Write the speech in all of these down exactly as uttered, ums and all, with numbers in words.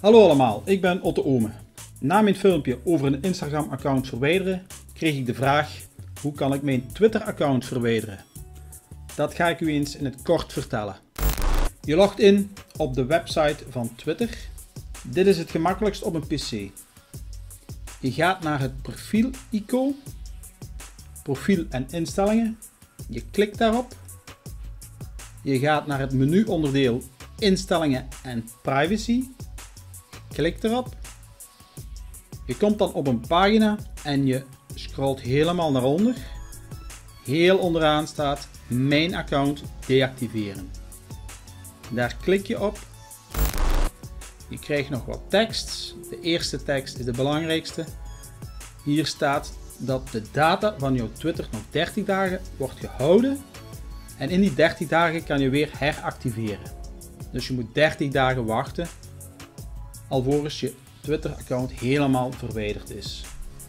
Hallo allemaal, ik ben Otto Ome. Na mijn filmpje over een Instagram account verwijderen kreeg ik de vraag: hoe kan ik mijn Twitter account verwijderen? Dat ga ik u eens in het kort vertellen. Je logt in op de website van Twitter. Dit is het gemakkelijkst op een P C. Je gaat naar het profiel-icoon, profiel en instellingen. Je klikt daarop. Je gaat naar het menuonderdeel instellingen en privacy. Klik erop. Je komt dan op een pagina en je scrolt helemaal naar onder. Heel onderaan staat mijn account deactiveren. Daar klik je op. Je krijgt nog wat tekst. De eerste tekst is de belangrijkste. Hier staat dat de data van jouw Twitter nog dertig dagen wordt gehouden. En in die dertig dagen kan je weer heractiveren. Dus je moet dertig dagen wachten alvorens je Twitter-account helemaal verwijderd is.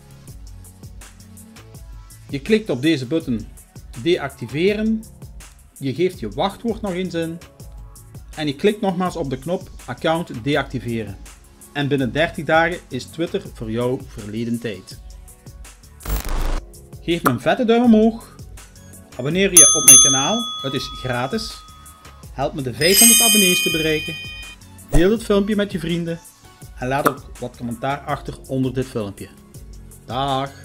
Je klikt op deze button deactiveren. Je geeft je wachtwoord nog eens in. En je klikt nogmaals op de knop account deactiveren. En binnen dertig dagen is Twitter voor jou verleden tijd. Geef me een vette duim omhoog. Abonneer je op mijn kanaal. Het is gratis. Help me de vijfhonderd abonnees te bereiken. Deel het filmpje met je vrienden. En laat ook wat commentaar achter onder dit filmpje. Dag!